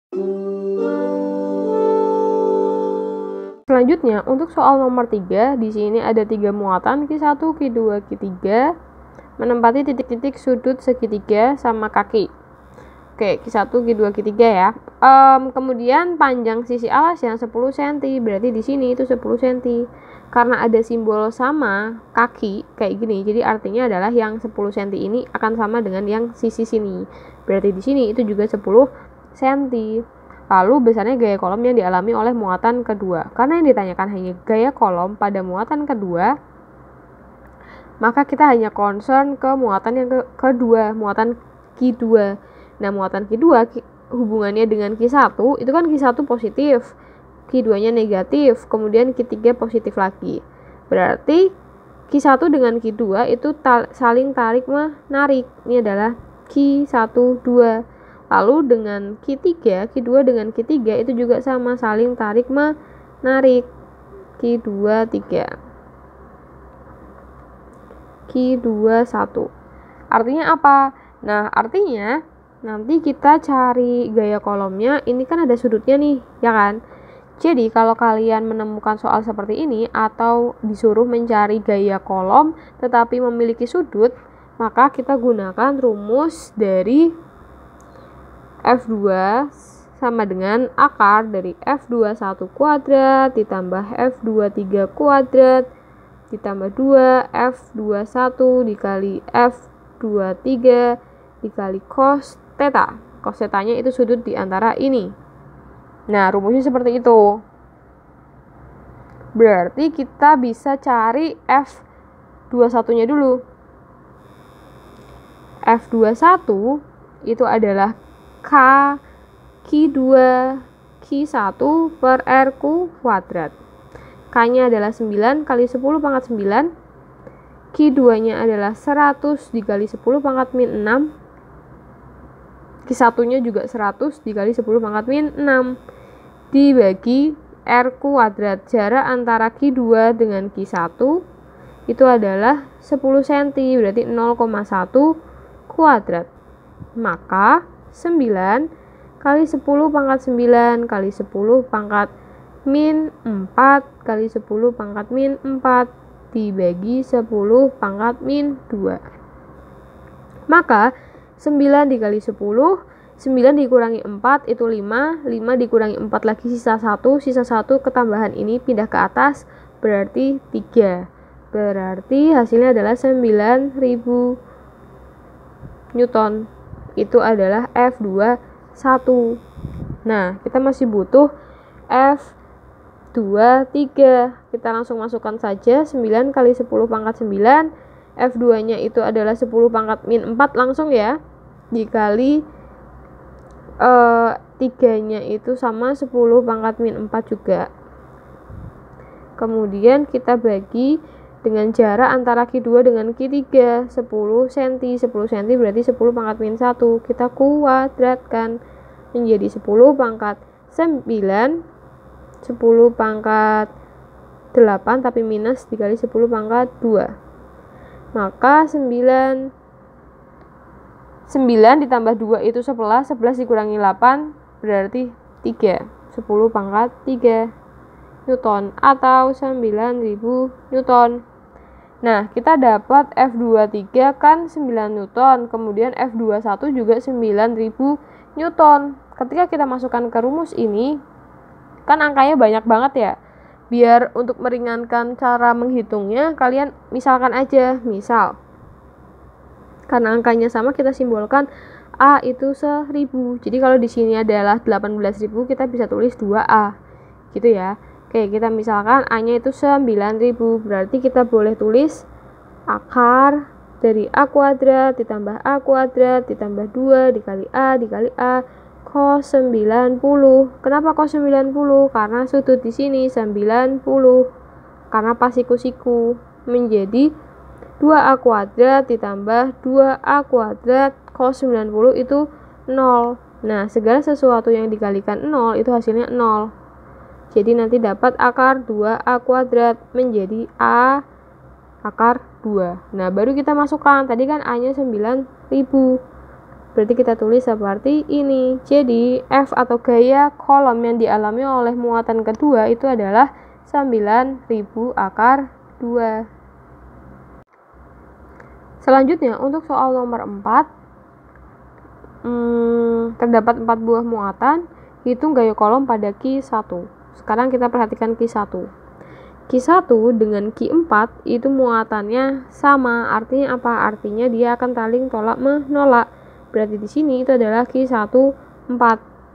Selanjutnya, untuk soal nomor 3, di sini ada 3 muatan Q1, Q2, Q3 menempati titik-titik sudut segitiga sama kaki. Oke, Q1, Q2, Q3 ya. Kemudian panjang sisi alas yang 10 cm, berarti di sini itu 10 cm. Karena ada simbol sama kaki kayak gini, jadi artinya adalah yang 10 cm ini akan sama dengan yang sisi sini. Berarti di sini itu juga 10 cm. Lalu besarnya gaya kolom yang dialami oleh muatan kedua. Karena yang ditanyakan hanya gaya kolom pada muatan kedua, maka kita hanya concern ke muatan yang kedua, muatan Q2. Nah, muatan Q2 hubungannya dengan Q1 itu kan Q1 positif, Q2-nya negatif, kemudian Q3 positif lagi. Berarti Q1 dengan Q2 itu saling tarik menarik. Ini adalah Q1, 2. Lalu dengan Q3, Q2 dengan Q3 itu juga sama, saling tarik menarik. Q2, 3. Q2, 1. Artinya apa? Nah, artinya nanti kita cari gaya kolomnya, ini kan ada sudutnya nih, ya kan? Jadi kalau kalian menemukan soal seperti ini atau disuruh mencari gaya kolom tetapi memiliki sudut, maka kita gunakan rumus dari F2 sama dengan akar dari F21 kuadrat ditambah F23 kuadrat ditambah 2 F21 dikali F23 dikali cos theta. Cos theta-nya itu sudut di antara ini. Nah, rumusnya seperti itu. Berarti kita bisa cari F21-nya dulu. F21 itu adalah K Q2 Q1 per R kuadrat. K-nya adalah 9 kali 10 pangkat 9. Q2-nya adalah 100 dikali 10 pangkat min 6. Q1-nya juga 100 dikali 10 pangkat min 6. Dibagi R kuadrat. Jarak antara Q2 dengan Q1 itu adalah 10 cm, berarti 0,1 kuadrat. Maka 9 kali 10 pangkat 9 kali 10 pangkat min 4 kali 10 pangkat min 4 dibagi 10 pangkat min 2. Maka 9 dikali 10, 9 dikurangi 4 itu 5, 5 dikurangi 4 lagi sisa 1 ketambahan ini pindah ke atas berarti 3. Berarti hasilnya adalah 9.000 Newton. Itu adalah F21. Nah, kita masih butuh F23. Kita langsung masukkan saja 9 kali 10 pangkat 9. F2-nya itu adalah 10 pangkat min 4 langsung ya. Dikali 3-nya itu sama 10 pangkat min 4 juga. Kemudian kita bagi dengan jarak antara Q2 dengan Q3 10 cm. 10 cm berarti 10 pangkat min 1. Kita kuadratkan menjadi 10 pangkat 9, 10 pangkat 8 tapi minus dikali 10 pangkat 2. Maka 9 ditambah 2 itu 11, 11 dikurangi 8 berarti 3. 10 pangkat 3 Newton atau 9.000 Newton. Nah, kita dapat F23 kan 9 Newton, kemudian F21 juga 9.000 Newton. Ketika kita masukkan ke rumus ini, kan angkanya banyak banget ya. Biar untuk meringankan cara menghitungnya, kalian misalkan aja, misal karena angkanya sama kita simbolkan A itu 1000. Jadi kalau di sini adalah 18.000, kita bisa tulis 2A. Gitu ya. Oke, kita misalkan A-nya itu 9.000, berarti kita boleh tulis akar dari A kuadrat ditambah A kuadrat ditambah 2 dikali A cos 90. Kenapa cos 90? Karena sudut di sini 90. Karena pas siku-siku menjadi 2A kuadrat ditambah 2A kuadrat cos 90 itu 0. Nah, segala sesuatu yang dikalikan 0 itu hasilnya 0. Jadi nanti dapat akar 2A kuadrat menjadi A akar 2. Nah, baru kita masukkan. Tadi kan A-nya 9.000. Berarti kita tulis seperti ini. Jadi F atau gaya kolom yang dialami oleh muatan kedua itu adalah 9000 akar 2. Selanjutnya untuk soal nomor 4, terdapat 4 buah muatan, hitung gaya kolom pada Q1. Sekarang kita perhatikan Q1. Q1 dengan Q4 itu muatannya sama. Artinya apa? Artinya dia akan saling tolak menolak. Berarti di sini itu adalah Q1 4.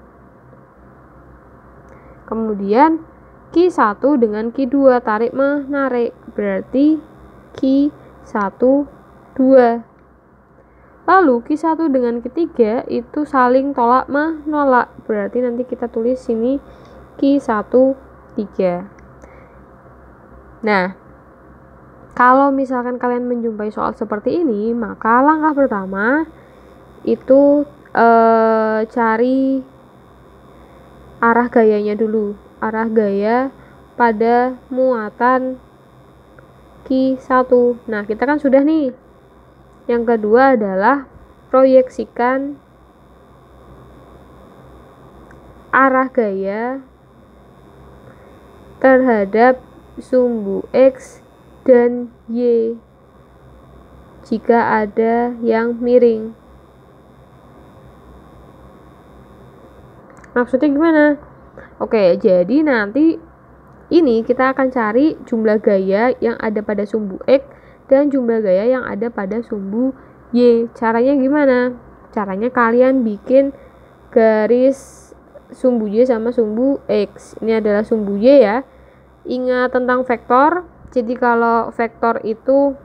Kemudian Q1 dengan Q2 tarik menarik. Berarti Q1 2. Lalu Q1 dengan Q3 itu saling tolak menolak. Berarti nanti kita tulis sini Q1 3. Nah, kalau misalkan kalian menjumpai soal seperti ini, maka langkah pertama itu cari arah gayanya dulu. Arah gaya pada muatan Q1. Nah, kita kan sudah nih. Yang kedua adalah proyeksikan arah gaya terhadap sumbu X dan Y jika ada yang miring. Maksudnya gimana? Oke, jadi nanti ini kita akan cari jumlah gaya yang ada pada sumbu X dan jumlah gaya yang ada pada sumbu Y. Caranya gimana? Caranya kalian bikin garis sumbu Y sama sumbu X. Ini adalah sumbu Y ya. Ingat tentang vektor. Jadi kalau vektor itu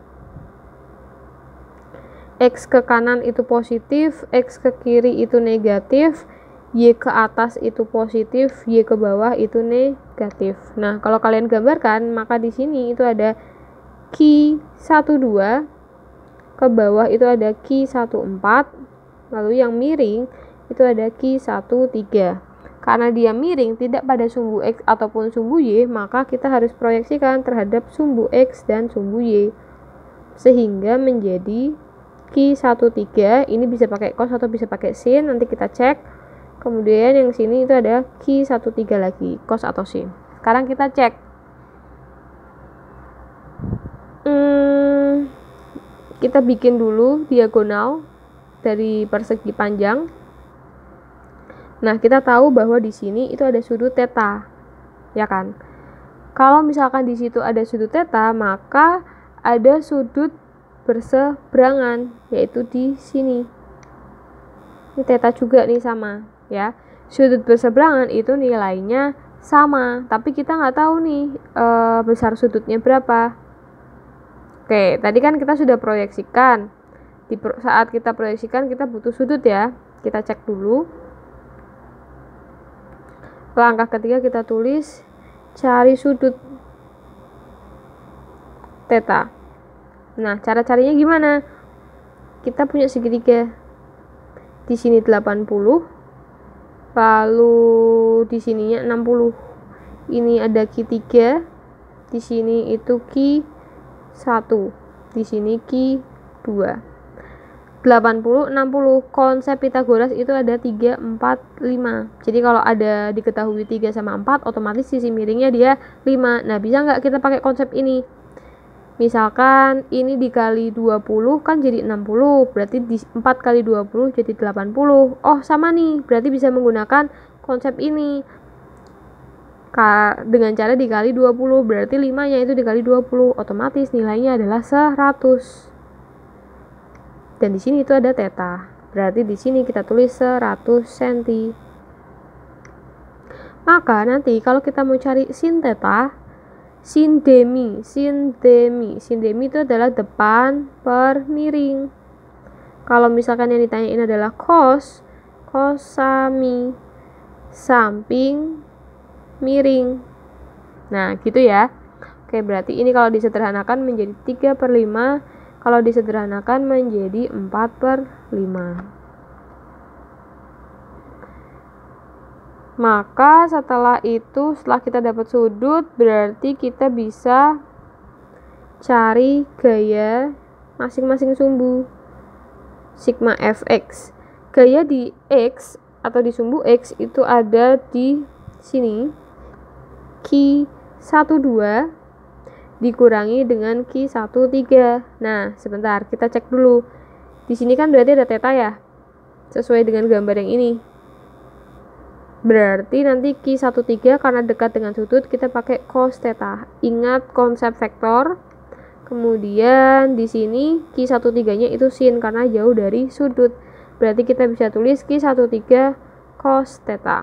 X ke kanan itu positif, X ke kiri itu negatif, Y ke atas itu positif, Y ke bawah itu negatif. Nah, kalau kalian gambarkan, maka di sini itu ada Q12, ke bawah itu ada Q14, lalu yang miring itu ada Q13. Karena dia miring tidak pada sumbu X ataupun sumbu Y, maka kita harus proyeksikan terhadap sumbu X dan sumbu Y. Sehingga menjadi Q13, ini bisa pakai cos atau bisa pakai sin, nanti kita cek. Kemudian yang sini itu ada Q13 lagi, cos atau sin. Sekarang kita cek. Kita bikin dulu diagonal dari persegi panjang. Nah, kita tahu bahwa di sini itu ada sudut theta, ya kan? Kalau misalkan di situ ada sudut theta, maka ada sudut berseberangan, yaitu di sini. Ini theta juga nih sama, ya. Sudut berseberangan itu nilainya sama, tapi kita nggak tahu nih besar sudutnya berapa. Oke, tadi kan kita sudah proyeksikan. Saat kita proyeksikan kita butuh sudut ya. Kita cek dulu. Langkah ketiga kita tulis cari sudut theta. Nah, cara carinya gimana? Kita punya segitiga. Di sini 80, lalu di sininya 60. Ini ada Q3, di sini itu Q1, di sini Q2. 80, 60. Konsep Pitagoras itu ada 3, 4, 5. Jadi kalau ada diketahui 3 sama 4, otomatis sisi miringnya dia 5. Nah, bisa nggak kita pakai konsep ini? Misalkan ini dikali 20 kan jadi 60, berarti 4 kali 20 jadi 80. Oh, sama nih, berarti bisa menggunakan konsep ini. Dengan cara dikali 20, berarti 5-nya itu dikali 20, otomatis nilainya adalah 100. Dan di sini itu ada theta. Berarti di sini kita tulis 100 cm. Maka nanti kalau kita mau cari sin theta, sin demi itu adalah depan per miring. Kalau misalkan yang ditanyain adalah cos sami, samping miring. Nah, gitu ya. Oke, berarti ini kalau disederhanakan menjadi 3/5, kalau disederhanakan menjadi 4/5. Maka setelah kita dapat sudut, berarti kita bisa cari gaya masing-masing sumbu. Sigma fx. gaya di X atau di sumbu X itu ada di sini. Q12 dikurangi dengan Q13. Nah, sebentar, kita cek dulu. Di sini kan berarti ada theta ya, sesuai dengan gambar yang ini. Berarti nanti Q13 karena dekat dengan sudut, kita pakai cos theta. Ingat konsep vektor. Kemudian di sini Q13-nya itu sin karena jauh dari sudut. Berarti kita bisa tulis Q13 cos theta.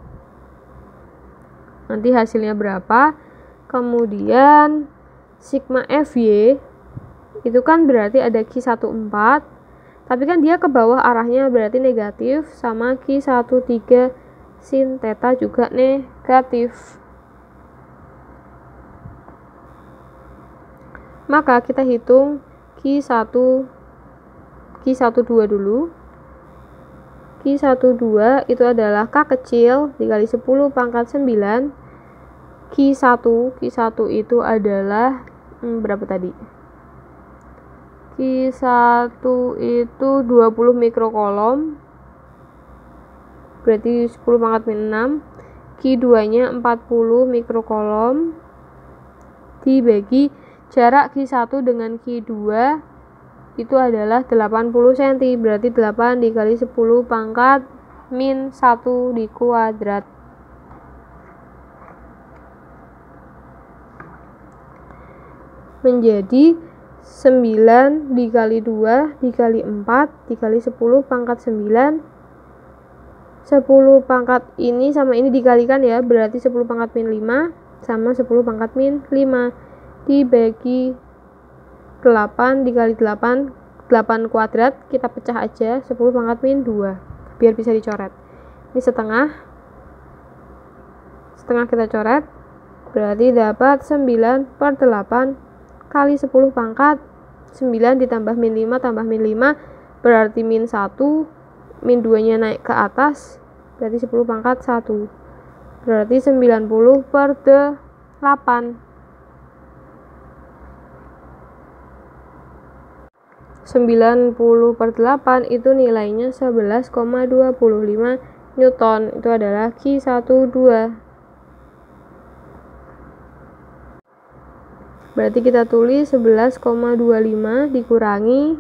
Nanti hasilnya berapa? Kemudian sigma FY itu kan berarti ada Q14, tapi kan dia ke bawah arahnya berarti negatif, sama Q13 sin theta juga negatif. Maka kita hitung Q12 dulu. Q12 itu adalah K kecil dikali 10 pangkat 9. Q1 itu adalah berapa tadi? Q1 itu 20 mikrokolom, berarti 10 pangkat min 6. Q2-nya 40 mikrokolom dibagi jarak Q1 dengan Q2 itu adalah 80 cm, berarti 8 dikali 10 pangkat min 1 dikuadrat. Menjadi 9 dikali 2 dikali 4 dikali 10 pangkat 9. 10 pangkat ini sama ini dikalikan ya, berarti 10 pangkat min 5 sama 10 pangkat min 5 dibagi 8 dikali 8 kuadrat, kita pecah aja 10 pangkat min 2 biar bisa dicoret. Ini setengah kita coret, berarti dapat 9/8 kali 10 pangkat 9 ditambah min 5 tambah min 5 berarti min 1, min 2 nya naik ke atas, berarti 10 pangkat 1, berarti 90/8. 90/8 itu nilainya 11,25 Newton. Itu adalah Q12. Berarti kita tulis 11,25 dikurangi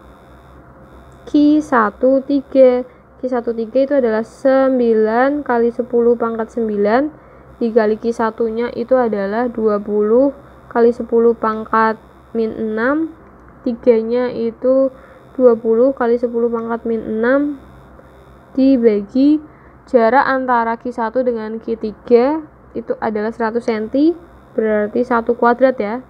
Q13. Q13 itu adalah 9 kali 10 pangkat 9 dikali Q1-nya itu adalah 20 kali 10 pangkat min 6. 3-nya itu 20 kali 10 pangkat min 6 dibagi jarak antara Q1 dengan Q3 itu adalah 100 cm, berarti 1 kuadrat ya.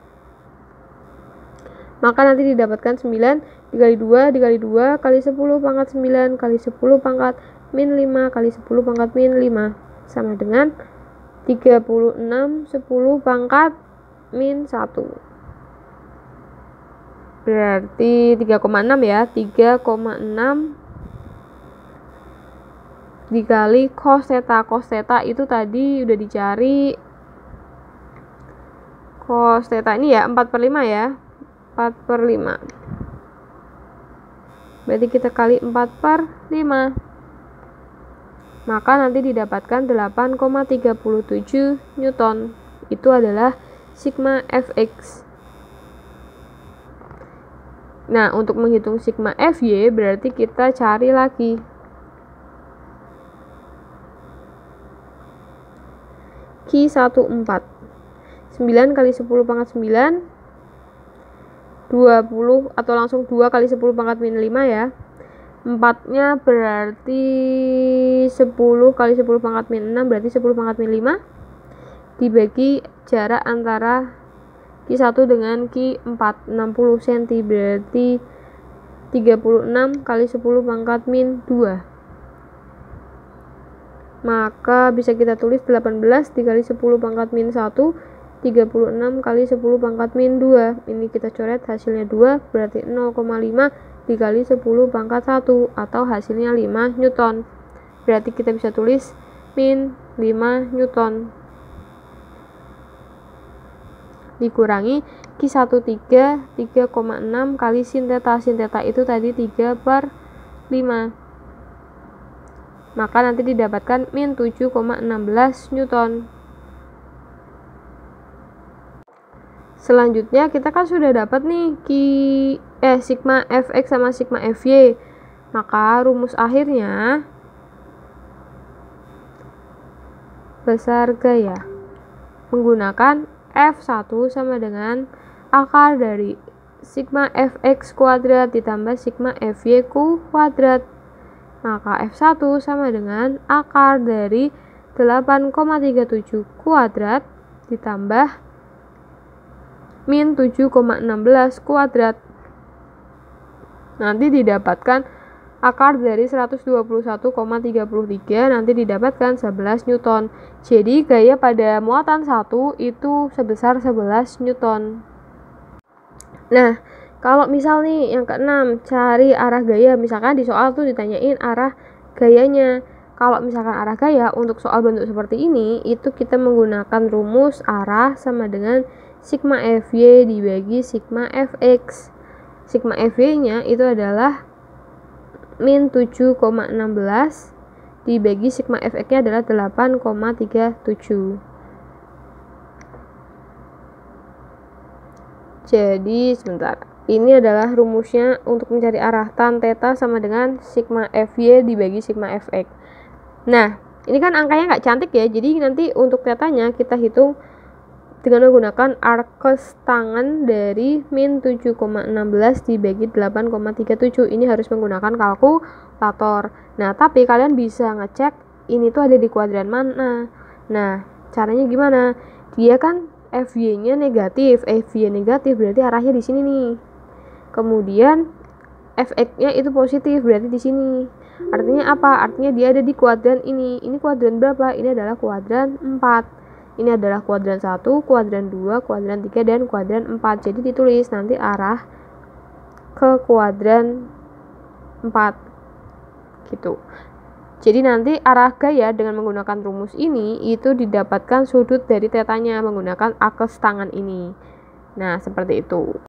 Maka nanti didapatkan 9 dikali 2 dikali 2 kali 10 pangkat 9 kali 10 pangkat min 5 kali 10 pangkat min 5 sama dengan 36 10 pangkat min 1. Berarti 3,6 ya. 3,6 dikali cos theta. Cos theta itu tadi udah dicari. Cos theta ini ya 4/5 ya. 4/5. Berarti kita kali 4/5. Maka nanti didapatkan 8,37 Newton. Itu adalah sigma Fx. Nah, untuk menghitung sigma Fy berarti kita cari lagi. Q14. 9 kali 10 pangkat 9. 20 atau langsung 2 kali 10 pangkat min 5 ya. 4-nya berarti 10 kali 10 pangkat min 6 berarti 10 pangkat min 5 dibagi jarak antara Q1 dengan Q4 60 cm berarti 36 kali 10 pangkat min 2. Maka bisa kita tulis 18 dikali 10 pangkat min 1 36 kali 10 pangkat min 2. Ini kita coret hasilnya 2 berarti 0,5 dikali 10 pangkat 1 atau hasilnya 5 Newton. Berarti kita bisa tulis min 5 Newton dikurangi Q13 3,6 kali sin theta. Sin theta itu tadi 3/5. maka nanti didapatkan min 7,16 Newton. Selanjutnya kita kan sudah dapat nih sigma Fx sama sigma Fy. Maka rumus akhirnya besar gaya menggunakan F1 sama dengan akar dari sigma Fx kuadrat ditambah sigma Fy kuadrat. Maka F1 sama dengan akar dari 8,37 kuadrat ditambah min 7,16 kuadrat. Nanti didapatkan akar dari 121,33, nanti didapatkan 11 Newton. Jadi gaya pada muatan 1 itu sebesar 11 Newton. Nah, kalau misal nih yang keenam, cari arah gaya. Misalkan di soal tuh ditanyain arah gayanya. Kalau misalkan arah gaya untuk soal bentuk seperti ini, itu kita menggunakan rumus arah sama dengan sigma Fy dibagi sigma Fx. Sigma Fy-nya itu adalah min 7,16 dibagi sigma Fx-nya adalah 8,37. Jadi sebentar, ini adalah rumusnya untuk mencari arah. Tan theta sama dengan sigma Fy dibagi sigma Fx. Nah, ini kan angkanya nggak cantik ya, jadi nanti untuk tetanya kita hitung dengan menggunakan arkes tangan dari min 7,16 dibagi 8,37. Ini harus menggunakan kalkulator. Nah, tapi kalian bisa ngecek ini tuh ada di kuadran mana. Nah, caranya gimana? Dia kan Fy-nya negatif. Fy negatif berarti arahnya di sini nih. Kemudian Fx-nya itu positif berarti di sini. Artinya apa? Artinya dia ada di kuadran ini. Ini kuadran berapa? Ini adalah kuadran 4. Ini adalah kuadran 1, kuadran 2, kuadran 3, dan kuadran 4. Jadi ditulis nanti arah ke kuadran 4. Gitu. Jadi nanti arah gaya dengan menggunakan rumus ini itu didapatkan sudut dari tetanya menggunakan arkes tangan ini. Nah, seperti itu.